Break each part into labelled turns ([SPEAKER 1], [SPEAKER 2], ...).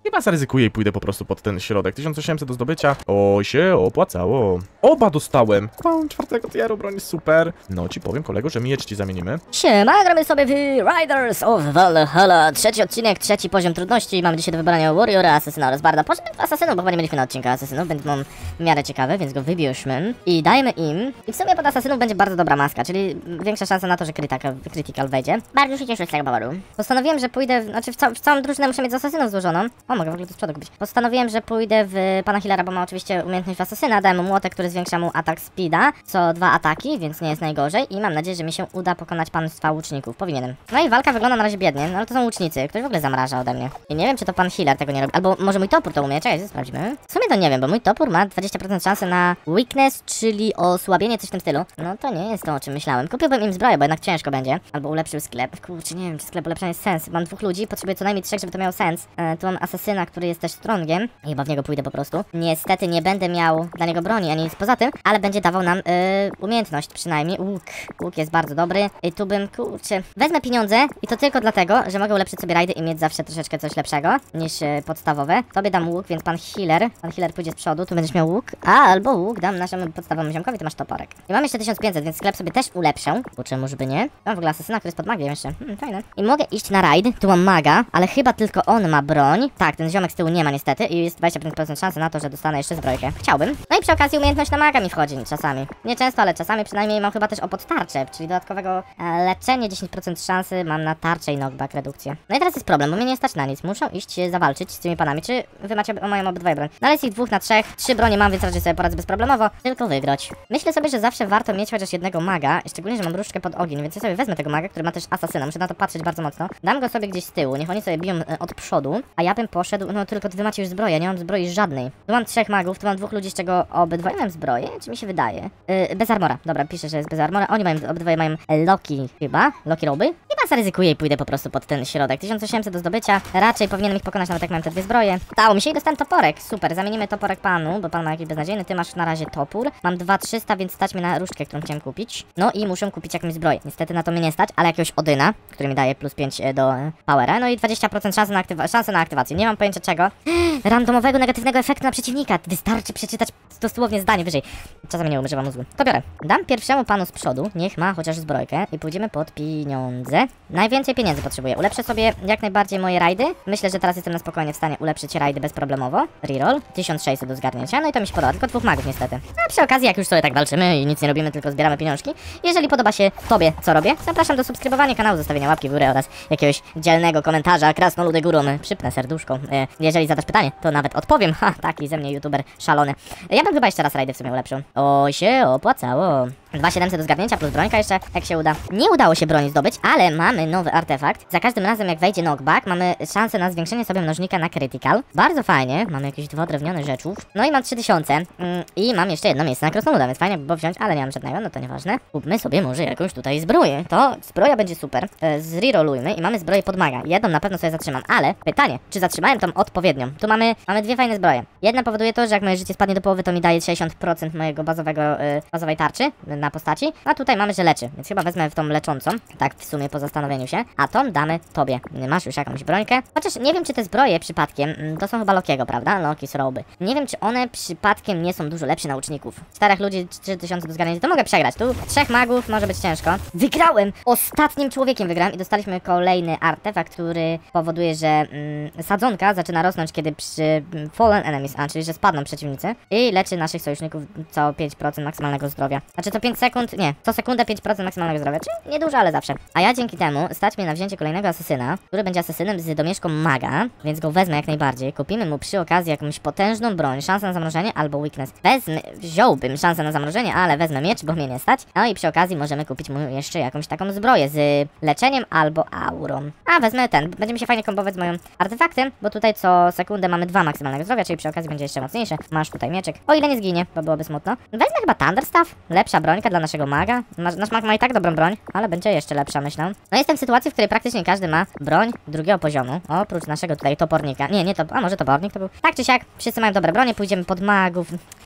[SPEAKER 1] Chyba zaryzykuję i pójdę po prostu pod ten środek. 1800 do zdobycia. O, się opłacało. Oba dostałem. Mam 4. tieru, broń jest super. No, ci powiem, kolego, że miecz ci zamienimy.
[SPEAKER 2] Siema, gramy sobie w Riders of Valhalla. 3. odcinek, 3. poziom trudności. Mamy dzisiaj do wybrania Warriora, Asasyna oraz Barda. Poszedłem w Asasynów, bo chyba nie mieliśmy na odcinka Asasynów, więc mam w miarę ciekawe, więc go wybierzmy. I dajmy im. I w sumie pod Asasynów będzie bardzo dobra maska, czyli większa szansa na to, że Critical wejdzie. Bardzo się cieszę z tego powodu. Postanowiłem, że pójdę, znaczy w całą drużynę muszę mieć z Asasynów złożoną. O, mogę w ogóle to z przodu kupić. Postanowiłem, że pójdę w pana Healera, bo ma oczywiście umiejętność w Asasyna. Dałem mu młotek, który zwiększa mu atak speeda co 2 ataki, więc nie jest najgorzej. I mam nadzieję, że mi się uda pokonać państwa łuczników. Powinienem. No i walka wygląda na razie biednie, no ale to są łucznicy. Ktoś w ogóle zamraża ode mnie. I nie wiem, czy to pan Healer tego nie robi. Albo może mój topór to umie. Czekaj, sprawdzimy. W sumie to nie wiem, bo mój topór ma 20% szansy na weakness, czyli osłabienie, coś w tym stylu. No to nie jest to, o czym myślałem. Kupiłbym im zbroję, bo jednak ciężko będzie. Albo ulepszył sklep. Kurczę, nie wiem, czy sklep ulepszenia jest sens. Mam 2 ludzi, potrzebuję co najmniej 3, żeby to miało sens. Tu mam asasyna, który jest też strongiem. I chyba w niego pójdę po prostu. Niestety nie będę miał dla niego broni, ani nic poza tym, ale będzie dawał nam umiejętność przynajmniej. Łuk jest bardzo dobry. I tu bym, kurczę, wezmę pieniądze i to tylko dlatego, że mogę ulepszyć sobie rajdy i mieć zawsze troszeczkę coś lepszego niż podstawowe. Tobie dam łuk, więc pan Healer pójdzie z przodu, tu będziesz miał łuk, albo łuk dam naszemu podstawowemu ziomkowi, ty masz toporek. I mam jeszcze 1500, więc sklep sobie też ulepszę, bo czemuż by nie. Mam w ogóle asasyna, który jest pod magią jeszcze. Fajne. I mogę iść na rajd, tu mam maga, ale chyba tylko on ma broń. Tak, ten ziomek z tyłu nie ma niestety i jest 25% szansy na to, że dostanę jeszcze zbrojkę. Chciałbym. No i przy okazji umiejętność na maga mi wchodzi czasami. Nie często, ale czasami przynajmniej mam chyba też opod tarczę, czyli dodatkowego leczenie, 10% szansy mam na tarczę i knockback redukcję. No i teraz jest problem, bo mnie nie stać na nic. Muszę iść zawalczyć z tymi panami. Czy wy macie mają obydwoje broń? No ale jest ich 2 na 3. 3 bronie mam, więc raczej sobie poradzę bezproblemowo. Tylko wygrać. Myślę sobie, że zawsze warto mieć chociaż jednego maga, szczególnie, że mam różdżkę pod ogień, więc ja sobie wezmę tego maga, który ma też asasyna. Muszę na to patrzeć bardzo mocno. Dam go sobie gdzieś z tyłu, niech oni sobie biją od przodu, a ja bym poszedł, no tylko wy macie już zbroję, ja nie mam zbroi żadnej. Tu mam 3 magów, tu mam 2 ludzi, z czego obydwoje mają zbroję, czy mi się wydaje? Bez armora, dobra, piszę, że jest bez armora. Oni mają, obydwoje mają Loki chyba, Loki roby. Chyba zaryzykuję i pójdę po prostu pod ten środek. 1800 do zdobycia, raczej powinienem ich pokonać, nawet jak mam te 2 zbroje. Dało mi się i dostałem toporek, super, zamienimy toporek panu, bo pan ma jakiś beznadziejny, ty masz na razie topór. Mam 2300, więc stać mi na różdżkę, którą chciałem kupić. No i muszę kupić jakąś zbroję. Niestety na to mnie nie stać, ale jakiegoś Odyna, który mi daje plus 5 do powera. No i 20% szansy na aktywację. Nie mam pojęcia czego. Randomowego negatywnego efektu na przeciwnika. Wystarczy przeczytać dosłownie zdanie wyżej. Czasami nie używam mózgu. To biorę. Dam pierwszemu panu z przodu, niech ma chociaż zbrojkę i pójdziemy pod pieniądze. Najwięcej pieniędzy potrzebuję. Ulepszę sobie jak najbardziej moje rajdy. Myślę, że teraz jestem na spokojnie w stanie ulepszyć rajdy bezproblemowo. Reroll. 1600 do zgarnięcia. No i to mi się podoba. Tylko 2 magów niestety. A przy okazji, jak już sobie tak walczymy i nic nie robimy, tylko zbieramy pieniążki. Jeżeli podoba się tobie, co robię, zapraszam do subskrybowania kanału, zostawienia łapki w górę oraz jakiegoś dzielnego komentarza. Krasnoludy górą. Przypnę serduszko. Jeżeli zadasz pytanie, to nawet odpowiem. Ha, taki ze mnie youtuber szalony. Ja bym chyba jeszcze raz rajdy w sumie ulepszył. O, się opłacało. 2700 do zgarnięcia plus brońka jeszcze, jak się uda. Nie udało się broni zdobyć, ale mamy nowy artefakt. Za każdym razem jak wejdzie knockback, mamy szansę na zwiększenie sobie mnożnika na critical. Bardzo fajnie, mamy jakieś 2 drewniane rzeczów. No i mam 3000 i mam jeszcze jedno miejsce na krasnoluda, więc fajnie by było wziąć, ale nie mam żadnego, no to nieważne. Kupmy sobie może jakąś tutaj zbroję. To zbroja będzie super. Zrerollujmy i mamy zbroję pod maga. Jedną na pewno sobie zatrzymam, ale pytanie, czy zatrzymałem tą odpowiednią? Tu mamy 2 fajne zbroje. Jedna powoduje to, że jak moje życie spadnie do połowy, to mi daje 60% mojego bazowej tarczy na postaci, a tutaj mamy, że leczy, więc chyba wezmę w tą leczącą, tak w sumie po zastanowieniu się, a tą damy tobie. Masz już jakąś brońkę, chociaż nie wiem, czy te zbroje przypadkiem, to są chyba Lokiego, prawda? Loki roby. Nie wiem, czy one przypadkiem nie są dużo lepsze na łuczników. 4 ludzi, 3000 do zgarnięcia, to mogę przegrać. Tu 3 magów, może być ciężko. Wygrałem! Ostatnim człowiekiem wygrałem i dostaliśmy kolejny artefakt, który powoduje, że sadzonka zaczyna rosnąć, kiedy przy fallen enemies, czyli że spadną przeciwnicy i leczy naszych sojuszników co 5% maksymalnego zdrowia. Znaczy co 5 sekund, nie, co sekundę 5% maksymalnego zdrowia, czyli niedużo, ale zawsze. A ja dzięki temu stać mnie na wzięcie kolejnego asasyna, który będzie asasynem z domieszką maga, więc go wezmę jak najbardziej. Kupimy mu przy okazji jakąś potężną broń, szansę na zamrożenie albo weakness. Wziąłbym szansę na zamrożenie, ale wezmę miecz, bo mnie nie stać. No i przy okazji możemy kupić mu jeszcze jakąś taką zbroję z leczeniem albo aurą. A wezmę ten, będzie mi się fajnie kombować z moim artefaktem, bo tutaj co sekundę mamy 2 maksymalnego zdrowia, czyli przy okazji będzie jeszcze mocniejsze. Masz tutaj mieczek, o ile nie zginie, bo byłoby smutno. Wezmę chyba Thunderstaff, lepsza brońka dla naszego maga. Nasz mag ma i tak dobrą broń, ale będzie jeszcze lepsza, myślę. No jestem w sytuacji, w której praktycznie każdy ma broń 2. poziomu, oprócz naszego tutaj topornika. Nie to, a może topornik to był. Tak czy siak, wszyscy mają dobre bronie, pójdziemy pod magów.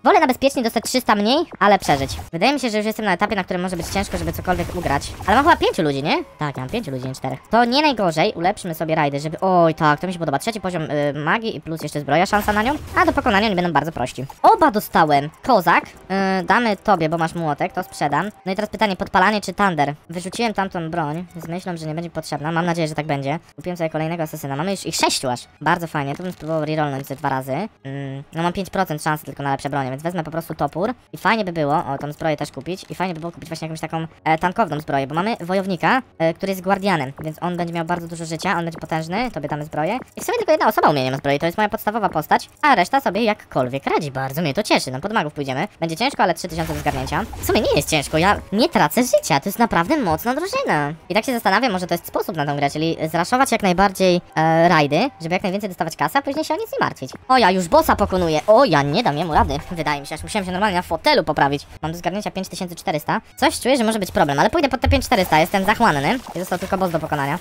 [SPEAKER 2] Wolę na bezpiecznie dostać 300 mniej, ale przeżyć. Wydaje mi się, że już jestem na etapie, na którym może być ciężko, żeby cokolwiek ugrać. Ale mam chyba 5 ludzi, nie? Tak, ja mam 5 ludzi, nie 4. To nie najgorzej, ulepszymy sobie rajdy, żeby... Oj, tak, to mi się podoba. Trzeci poziom magii i plus jeszcze zbroja, szansa na nią. A do pokonania oni będą bardzo prości. Oba dostałem. Kozak. Damy tobie, bo masz młotek, to sprzedam. No i teraz pytanie, podpalanie czy thunder? Wyrzuciłem tamtą broń z myślą, że nie będzie potrzebna. Mam nadzieję, że tak będzie. Kupiłem sobie kolejnego asasyna. Mamy już ich 6 aż. Bardzo fajnie. Tu bym spróbował rerollnąć ze 2 razy. No mam 5% szansy tylko na lepsze bronie, więc wezmę po prostu topór. I fajnie by było, o, tą zbroję też kupić. I fajnie by było kupić właśnie jakąś taką tankowną zbroję, bo mamy wojownika, który jest guardianem, więc on będzie miał bardzo dużo życia, on będzie potężny, tobie damy zbroję. I w sumie tylko jedna osoba umie nie ma zbroi, to jest moja podstawowa postać, a reszta sobie jakkolwiek radzi. Bardzo mnie to cieszy. No pod magów pójdziemy. Będzie ciężko, ale 3000 do zgarnięcia. W sumie nie jest ciężko, ja nie tracę życia, to jest naprawdę mocna drużyna. I tak się zastanawiam, może to jest sposób na tą grę, czyli zraszować jak najbardziej rajdy, żeby jak najwięcej dostawać kasy, a później się o nic nie martwić. O, ja już bossa pokonuję. O, ja nie dam jemu rady. Wydaje mi się, aż musiałem się normalnie na fotelu poprawić. Mam do zgarnięcia 5400. Coś czuję, że może być problem, ale pójdę pod te 5400. Jestem zachłanny i został tylko boss do pokonania.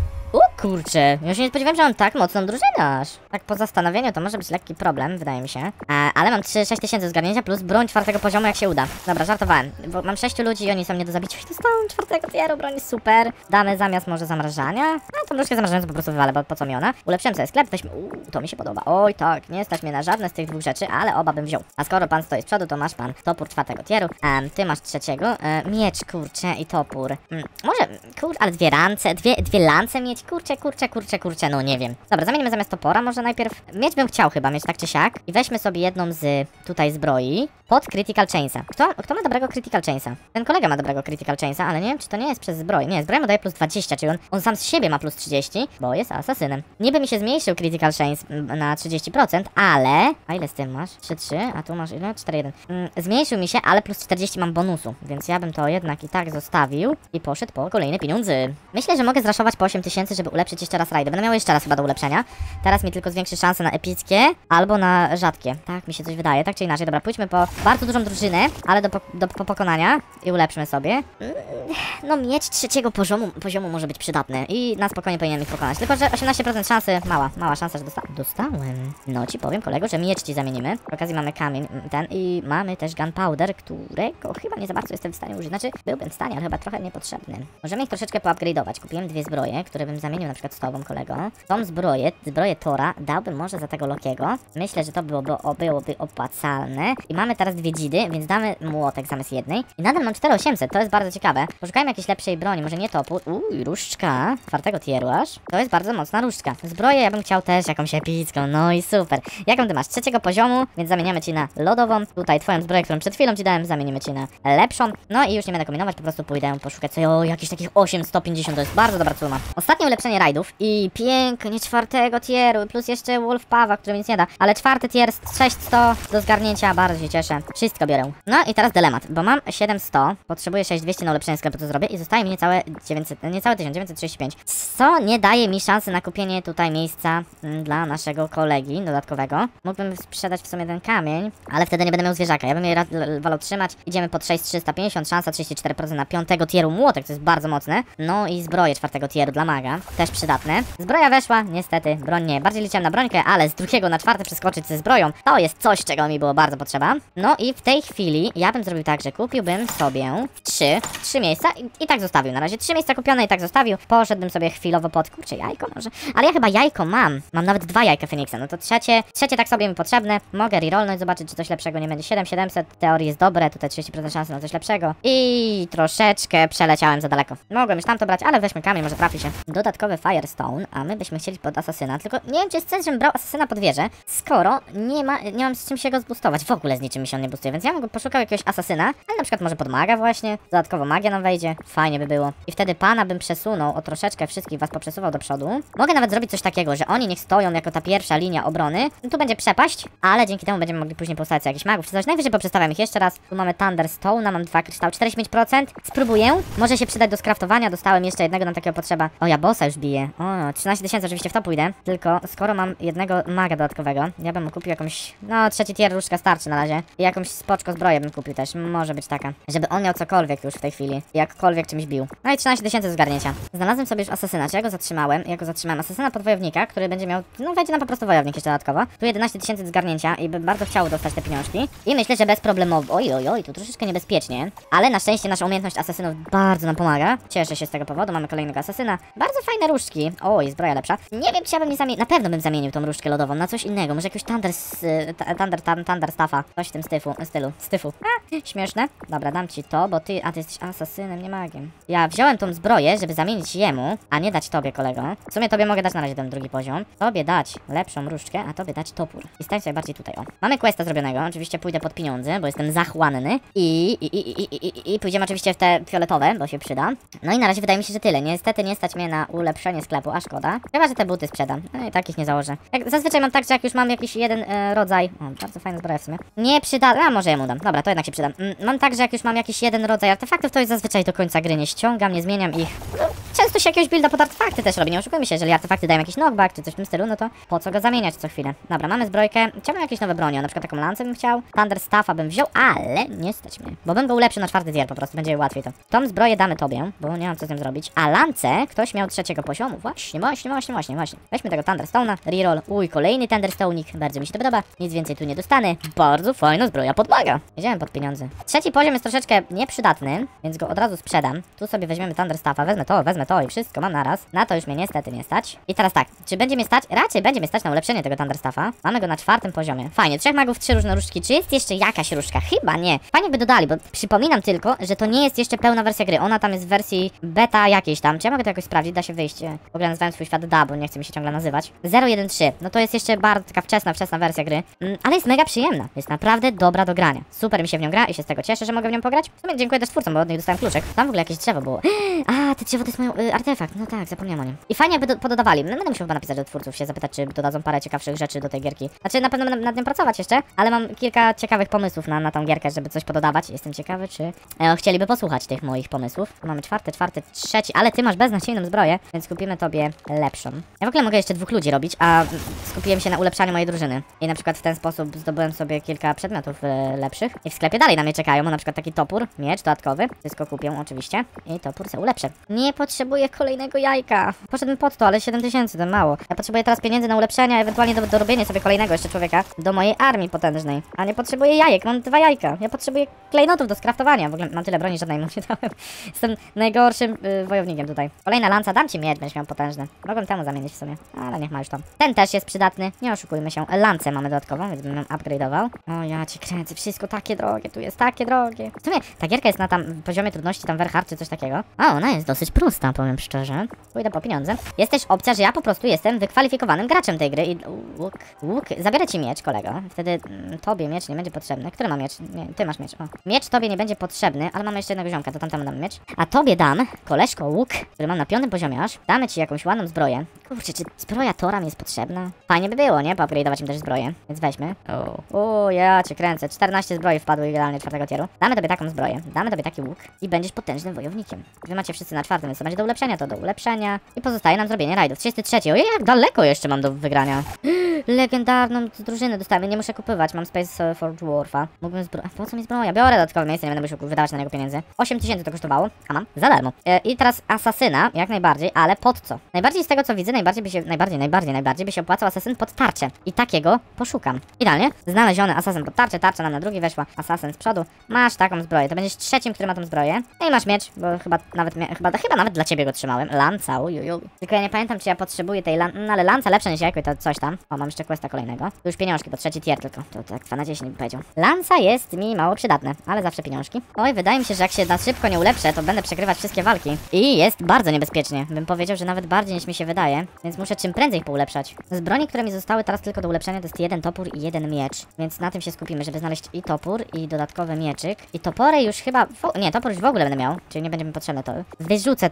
[SPEAKER 2] Kurczę, ja się nie spodziewałem, że mam tak mocną drużynę aż. Tak po zastanowieniu to może być lekki problem, wydaje mi się. Ale mam 6000 zgarnięcia plus broń 4 poziomu, jak się uda. Dobra, żartowałem, bo mam 6 ludzi i oni są nie do zabicia. I dostałem 4 tieru, broń jest super. Damy zamiast może zamrażania. A tą różkę zamrażającą po prostu wywalę, bo po co mi ona? Ulepszyłem sobie sklep, weźmy... to mi się podoba. Oj tak, nie stać mnie na żadne z tych dwóch rzeczy, ale oba bym wziął. A skoro pan stoi z przodu, to masz pan topór 4 tieru. Ty masz 3. Miecz, kurczę, i topór. Może, ale dwie rance, dwie lance mieć, kurczę, no nie wiem. Dobra, zamienimy zamiast topora, może najpierw... Miecz bym chciał chyba mieć tak czy siak. I weźmy sobie jedną z tutaj zbroi pod Critical Chainsa. Kto ma dobrego Critical Chainsa? Ten kolega ma dobrego Critical Chainsa, ale nie wiem, czy to nie jest przez zbroję. Nie, zbroja mu daje plus 20, czyli on sam z siebie ma plus 30, bo jest asasynem. Niby mi się zmniejszył Critical Chains na 30%, ale... A ile z tym masz? 3,3, a tu masz ile? 4,1. Zmniejszył mi się, ale plus 40 mam bonusu, więc ja bym to jednak i tak zostawił i poszedł po kolejne pieniądze. Myślę, że mogę zraszować po 8000, żeby ulepszyć jeszcze raz rajdy. Będę miał jeszcze raz chyba do ulepszenia. Teraz mi tylko zwiększy szanse na epickie albo na rzadkie. Tak mi się coś wydaje, tak czy inaczej. Dobra, pójdźmy po bardzo dużą drużynę, ale do pokonania i ulepszmy sobie. No miecz 3 poziomu może być przydatny i na spokojnie powinien ich pokonać. Tylko, że 18% szansy, mała szansa, że dostałem. No ci powiem, kolego, że miecz ci zamienimy. Przy okazji mamy kamień ten i mamy też gunpowder, którego chyba nie za bardzo jestem w stanie użyć. Znaczy, byłbym w stanie, ale chyba trochę niepotrzebny. Możemy ich troszeczkę poupgrade'ować. Kupiłem 2 zbroje, które bym zamienił na przykład z tobą, kolego. Tą zbroję Tora dałbym może za tego Lokiego. Myślę, że to byłoby opłacalne. I mamy teraz 2 dzidy, więc damy młotek zamiast jednej. I nadal mam 4800, to jest bardzo ciekawe. Poszukajmy jakiejś lepszej broni, może nie topór. Różdżka 4 tieru aż. To jest bardzo mocna różdżka. Zbroję ja bym chciał też jakąś epicką, no i super. Jaką ty masz? 3 poziomu, więc zamieniamy ci na lodową. Tutaj twoją zbroję, którą przed chwilą ci dałem, zamienimy ci na lepszą. No i już nie będę kombinować, po prostu pójdę poszukać sobie jakichś takich 8150, to jest bardzo dobra suma. Ostatnie ulepszenie rajdów i pięknie 4 tieru, plus jeszcze Wolf Pawa, który mi nic nie da. Ale 4 tier 6100 do zgarnięcia, bardzo się cieszę. Wszystko biorę. No i teraz dylemat, bo mam 700, potrzebuję 6200 na ulepszenie sklepu, to zrobię i zostaje mi niecałe 1935. Co nie daje mi szansy na kupienie tutaj miejsca dla naszego kolegi dodatkowego. Mógłbym sprzedać w sumie ten kamień, ale wtedy nie będę miał zwierzaka. Ja bym je wolał trzymać. Idziemy pod 6350, szansa 34% na 5 tieru młotek, to jest bardzo mocne. No i zbroje 4 tieru dla maga, też przydatne. Zbroja weszła, niestety, broń nie. Bardziej liczyłem na brońkę, ale z 2 na 4 przeskoczyć ze zbroją, to jest coś, czego mi było bardzo potrzeba. No i w tej chwili ja bym zrobił tak, że kupiłbym sobie 3 miejsca i tak zostawił. Na razie 3 miejsca kupione i tak zostawił. Poszedłbym sobie chwilowo pod, kurczę, jajko może. Ale ja chyba jajko mam. Mam nawet 2 jajka Feniksa. No to trzecie tak sobie mi potrzebne. Mogę rerollnąć, zobaczyć, czy coś lepszego nie będzie. 7700, w teorii jest dobre, tutaj 30% szansy na coś lepszego. I troszeczkę przeleciałem za daleko. Mogłem już tam to brać, ale weźmy kamień, może trafi się. Dodatkowy Firestone, a my byśmy chcieli pod asasyna. Tylko nie wiem, czy jest sens, żebym brał asasyna pod wieżę, skoro nie mam z czym się go zboostować. W ogóle z niczym mi się on nie boostuje, więc ja bym poszukał jakiegoś asasyna, ale na przykład może pod maga właśnie. Dodatkowo magia nam wejdzie. Fajnie by było. I wtedy pana bym przesunął o troszeczkę wszystkich was poprzesuwał do przodu. Mogę nawet zrobić coś takiego, że oni niech stoją jako ta pierwsza linia obrony. No tu będzie przepaść, ale dzięki temu będziemy mogli później postawić jakichś magów czy coś. Najwyżej poprzestawiam ich jeszcze raz. Tu mamy Thunderstone, mam 2 kryształy, 45%. Spróbuję. Może się przydać do skraftowania. Dostałem jeszcze jednego, nam takiego potrzeba. O, ja bossa już wbije. O, 13 tysięcy oczywiście w to pójdę. Tylko skoro mam jednego maga dodatkowego, ja bym kupił jakąś, no trzeci tier różdżka starczy na razie. I jakąś spoczko zbroję bym kupił też, może być taka. Żeby on miał cokolwiek już w tej chwili. Jakkolwiek czymś bił. No i 13 tysięcy do zgarnięcia. Znalazłem sobie już asasyna, czy ja go zatrzymałem? Ja go zatrzymałem. Asasyna podwojownika, który będzie miał, no wejdzie nam po prostu wojownik jeszcze dodatkowo. Tu 11 tysięcy do zgarnięcia i bym bardzo chciał dostać te pieniążki. I myślę, że bezproblemowo, oj, tu troszeczkę niebezpiecznie. Ale na szczęście nasza umiejętność asasynów bardzo nam pomaga. Cieszę się z tego powodu, mamy kolejnego asasyna. Bardzo fajne różdżki. Oj, zbroja lepsza. Nie wiem, czy ja bym nie zamienił, na pewno bym zamienił tą różdżkę lodową na coś innego. Może jakiegoś Thunder Staffa. Coś w tym stylu. Śmieszne. Dobra, dam ci to, bo ty jesteś asasynem, nie magiem. Ja wziąłem tą zbroję, żeby zamienić jemu, a nie dać tobie, kolego. W sumie tobie mogę dać na razie ten drugi poziom. Tobie dać lepszą różdżkę, a tobie dać topór. I stań sobie bardziej tutaj, o. Mamy questa zrobionego, oczywiście pójdę pod pieniądze, bo jestem zachłanny. I pójdziemy oczywiście w te fioletowe, bo się przyda. No i na razie wydaje mi się, że tyle. Niestety nie stać mnie na ulepszenie sklepu, a szkoda. Chyba, że te buty sprzedam. No i takich nie założę. Zazwyczaj mam tak, że jak już mam jakiś jeden rodzaj... O, bardzo fajna zbroja w sumie. Nie przyda... A, może ja mu dam. Dobra, to jednak się przydam. Mam tak, że jak już mam jakiś jeden rodzaj artefaktów, to jest zazwyczaj do końca gry nie ściągam, nie zmieniam ich. No, często się jakiegoś builda pod artefakty też robi, nie oszukujmy się, jeżeli artefakty dają jakiś knockback czy coś w tym stylu, no to po co go zamieniać co chwilę. Dobra, mamy zbrojkę, chciałbym jakieś nowe bronie, na przykład taką lancę bym chciał, Thunder Staffa bym wziął, ale nie stać mnie, bo bym go ulepszył na 4. tier, po prostu będzie łatwiej to. Tą zbroję damy tobie, bo nie mam co z tym zrobić, a lancę ktoś miał 3. poziomu, właśnie. Weźmy tego Thunderstone'a, reroll, kolejny Thunderstone'ik, bardzo mi się to podoba, nic więcej tu nie dostanę, bardzo fajna zbroja podmaga. Jedziemy pod pieniądze. 3. poziom jest troszeczkę nieprzydatny, więc go od razu sprzedam. Tu sobie weźmiemy Thunder Staffa, wezmę to i wszystko mam naraz. Na to już mnie niestety nie stać. I teraz tak, czy będzie mnie stać? Raczej będzie mnie stać na ulepszenie tego Thunder Staffa. Mamy go na 4. poziomie. Fajnie, 3 magów, 3 różne różdżki. Czy jest jeszcze jakaś różdżka? Chyba nie. Fajnie by dodali, bo przypominam tylko, że to nie jest jeszcze pełna wersja gry. Ona tam jest w wersji beta jakiejś tam. Czy ja mogę to jakoś sprawdzić? Da się wyjść. W ogóle nazywałem swój świat Da, bo nie chce mi się ciągle nazywać. 0.1.3. No to jest jeszcze bardzo taka wczesna wersja gry. Ale jest mega przyjemna. Jest naprawdę dobra do grania. Super mi się w nią gra i się z tego cieszę, że mogę w nią pograć. W sumie dziękuję też twórcom, bo od nich dostałem kluczek. Tam w ogóle jakieś drzewo było. A, te drzewo to jest mój artefakt. No tak, zapomniałem o nim. I fajnie jakby pododawali. No, będę musiał chyba napisać do twórców, się zapytać, czy dodadzą parę ciekawszych rzeczy do tej gierki. Znaczy, na pewno będę nad nią pracować jeszcze, ale mam kilka ciekawych pomysłów na tą gierkę, żeby coś pododawać. Jestem ciekawy, czy chcieliby posłuchać tych moich pomysłów. Tu mamy 4., 3., ale ty masz beznadziejną zbroję, więc kupimy tobie lepszą. Ja w ogóle mogę jeszcze 2 ludzi robić, a skupiłem się na ulepszaniu mojej drużyny. I na przykład w ten sposób zdobyłem sobie kilka przedmiotów lepszych. I w sklepie dalej na mnie czekają, bo na przykład taki topór, miecz dodatkowy. Wszystko kupię oczywiście. I topór se ulepszę. Nie potrzebuję kolejnego jajka. Poszedłem pod to, ale 7 tysięcy to mało. Ja potrzebuję teraz pieniędzy na ulepszenia, ewentualnie do robienia sobie kolejnego jeszcze człowieka do mojej armii potężnej. A nie potrzebuję jajek, mam 2 jajka. Ja potrzebuję klejnotów do skraftowania. W ogóle mam tyle broni, żadnej mu nie dałem. Jestem najgorszym wojownikiem tutaj. Kolejna lanca, dam ci miecz, będziesz miał potężny. Mogłem temu zamienić w sumie, ale niech ma już tam. Ten też jest przydatny, nie oszukujmy się. Lancę mamy dodatkową, więc bym ją upgrade'ował. O, ja cię kręcę, wszystko takie drogie, tu jest takie drogie. W sumie ta gierka jest na tam poziomie trudności, tam Verhard czy coś takiego. A ona jest dosyć prosta, powiem szczerze. Pójdę po pieniądze. Jest też opcja, że ja po prostu jestem wykwalifikowanym graczem tej gry i łuk. Zabiorę ci miecz, kolego. Wtedy tobie miecz nie będzie potrzebny. Który ma miecz? Nie, ty masz miecz. O. Miecz tobie nie będzie potrzebny, ale mamy jeszcze jednego ziomka, to tamtemu dam miecz. A tobie dam, koleżko, łuk, który mam na 5. poziomie aż. Damy ci jakąś ładną zbroję. Kurczę, czy zbroja Tora mi jest potrzebna? Fajnie by było, nie? Poupgrade'ować im też zbroję. Więc weźmy. O, ja cię kręcę. 14 zbroi wpadły idealnie 4. tieru. Damy tobie taką zbroję. Damy tobie taki łuk. I będziesz potężnym wojownikiem. Wy macie wszyscy na 4, więc to będzie do ulepszenia, to do ulepszenia. I pozostaje nam zrobienie rajdów. 33. Ojej, jak daleko jeszcze mam do wygrania. Legendarną drużynę dostałem. Nie muszę kupować. Mam Space Forge Warfa. Mógłbym zbroję. Po co mi zbroja? Biorę dodatkowe miejsce, nie będę musiał wydawać na niego pieniędzy. 8 tysięcy to kosztowało, a mam za darmo. I teraz asasyna, jak najbardziej, ale pod co? Najbardziej z tego co widzę, najbardziej by się opłacał asasyn pod tarczę. I takiego poszukam. Idealnie. Znaleziony asasyn pod tarczę, tarcza nam na drugi weszła, asasyn z przodu. Masz taką zbroję, to będziesz 3., który ma tą zbroję. No i masz miecz, bo chyba nawet dla ciebie go trzymałem. Lanca, ujujuj. Tylko ja nie pamiętam, czy ja potrzebuję tej no ale lanca lepsza niż jajko i to coś tam. O, mam jeszcze questa kolejnego. Tu już pieniążki, bo 3. tier tylko. To tak 2 na 10 bym powiedział. Lanca jest mi mało przydatne, ale zawsze pieniążki. Oj, wydaje mi się, że jak się na szybko nie ulepszę, to będę przegrywać wszystkie walki. I jest bardzo niebezpiecznie. Bym powiedział, że nawet bardziej niż mi się wydaje. Więc muszę czym prędzej ich poulepszać. Z broni, które mi zostały teraz tylko do ulepszenia, to jest 1 topór i 1 miecz. Więc na tym się skupimy, żeby znaleźć i topór, i dodatkowy mieczyk. I topory już chyba... Nie, topór już w ogóle będę miał, czyli nie będzie mi potrzebne to. Wyrzucę to, najwyżej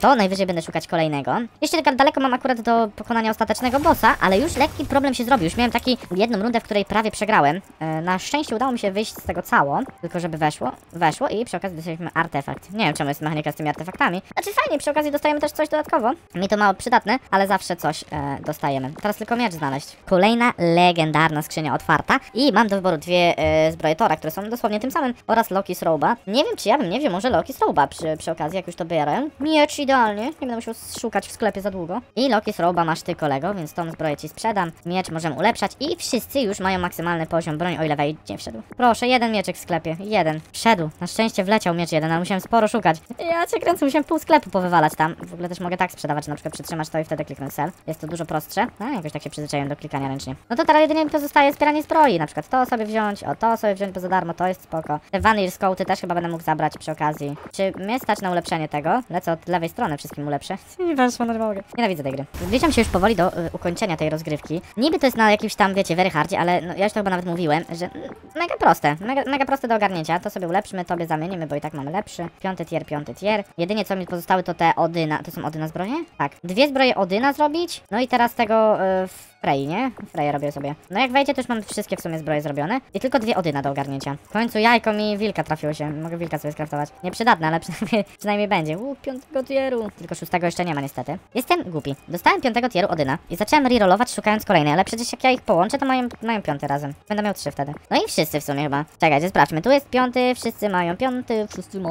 [SPEAKER 2] najwyżej będę szukać kolejnego. Jeszcze tak daleko mam akurat do pokonania ostatecznego bossa, ale już lekki problem się zrobił. Już miałem taki jedną rundę, w której prawie przegrałem. Na szczęście udało mi się wyjść z tego cało, tylko żeby weszło i przy okazji dostaliśmy artefakt. Nie wiem, czemu jest mechanika z tymi artefaktami. Znaczy fajnie, przy okazji dostajemy też coś dodatkowo. Mi to mało przydatne, ale zawsze coś dostajemy. Teraz tylko miecz znaleźć. Kolejna legendarna skrzynia otwarta i mam do wyboru dwie zbroje Tora, które są dosłownie tym samym oraz Loki's Robe'a. Nie wiem, czy ja bym nie wziął może Loki's Robe'a przy okazji, jak już to biorę. Miecz idealnie, nie będę musiał szukać w sklepie za długo. I Loki's Robe'a masz ty, kolego, więc tą zbroję ci sprzedam. Miecz możemy ulepszać i wszyscy już mają maksymalny poziom broni, o ile wejdzie wszedł. Proszę, jeden mieczek w sklepie, jeden. Wszedł. Na szczęście wleciał miecz jeden, ale musiałem sporo szukać. Ja cię kręcę, musiałem pół sklepu powywalać tam. W ogóle też mogę tak sprzedawać, na przykład przytrzymasz to i wtedy kliknąć sell. Jest to dużo prostsze. A, jakoś tak się przyzwyczaiłem do klikania ręcznie. No to teraz jedynie mi pozostaje zbieranie zbroi, na przykład to sobie wziąć, o to sobie wziąć, bo za darmo, to jest spoko. Te Vanir Scouty też chyba będę mógł zabrać przy okazji. Czy mnie stać na ulepszenie tego? Lecę od lewej strony, wszystkim ulepszę. Nie weszło, nie mogę. Nienawidzę tej gry. Zbliżam się już powoli do ukończenia tej rozgrywki. Niby to jest na jakimś tam, wiecie, very hardzie, ale no, ja już to chyba nawet mówiłem, że mega proste. Mega proste do ogarnięcia. To sobie ulepszymy, tobie zamienimy, bo i tak mamy lepszy. Piąty tier. Jedynie co mi pozostały to te Odyna. To są Odyna zbroje? Tak. Dwie zbroje Odyna zrobić. No i teraz tego Frey, nie? Frey robię sobie. No jak wejdzie, to już mam wszystkie w sumie zbroje zrobione. I tylko dwie Odyna do ogarnięcia. W końcu jajko mi wilka trafiło się. Mogę wilka sobie skraftować. Nieprzydatne, ale przynajmniej będzie. Piątego tieru. Tylko szóstego jeszcze nie ma niestety. Jestem głupi. Dostałem piątego tieru Odyna. I zacząłem rerollować szukając kolejnej, ale przecież jak ja ich połączę, to mają piąty razem. Będę miał 3 wtedy. No i wszyscy w sumie chyba. Czekajcie, sprawdźmy. Tu jest piąty, wszyscy mają piąty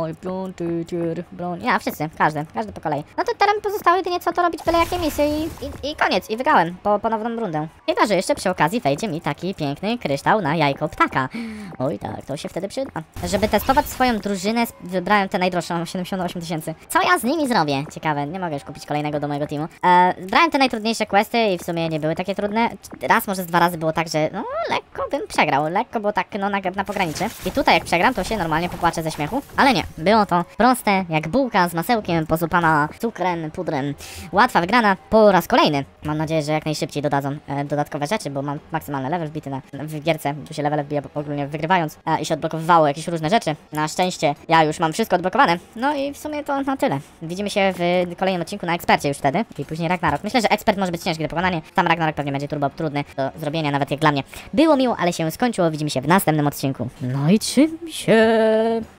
[SPEAKER 2] tier broń. Ja, wszyscy. Każdy po kolei. No to teraz mi pozostało jedynie co to robić byle jakie misje i koniec. I wygrałem po ponowną rundę. Chyba, że jeszcze przy okazji wejdzie mi taki piękny kryształ na jajko ptaka. Oj tak, to się wtedy przyda. Żeby testować swoją drużynę, wybrałem tę najdroższą, 78 000. Co ja z nimi zrobię? Ciekawe, nie mogę już kupić kolejnego do mojego teamu. Brałem te najtrudniejsze questy i w sumie nie były takie trudne. Raz, może z 2 razy było tak, że no lekko bym przegrał. Lekko było tak, no na pograniczy. I tutaj jak przegram, to się normalnie popłaczę ze śmiechu. Ale nie, było to proste, jak bułka z masełkiem posupana cukrem, pudrem. Łatwa wygrana po raz kolejny. Mam nadzieję, że jak najszybciej dodadzą dodatkowe rzeczy, bo mam maksymalny level wbity w gierce. Tu się level wbija ogólnie wygrywając i się odblokowywało jakieś różne rzeczy. Na szczęście ja już mam wszystko odblokowane. No i w sumie to na tyle. Widzimy się w kolejnym odcinku na ekspercie już wtedy. I później Ragnarok. Myślę, że ekspert może być ciężki do pokonania. Sam Ragnarok pewnie będzie turbo trudny do zrobienia, nawet jak dla mnie. Było miło, ale się skończyło. Widzimy się w następnym odcinku. No i czym się...